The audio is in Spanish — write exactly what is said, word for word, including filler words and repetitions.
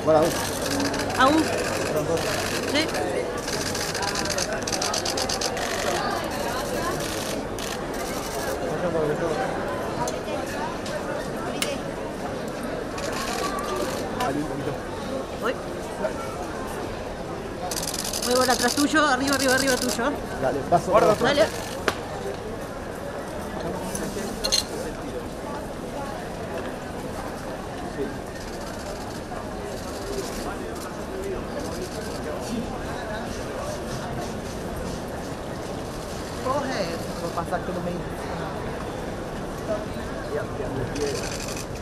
Bueno, aún. ¿Aún? Sí. Voy. Voy por atrás tuyo, arriba, arriba, arriba tuyo. Dale, paso. Guarda, Dale. Corre, vou passar aqui no meio.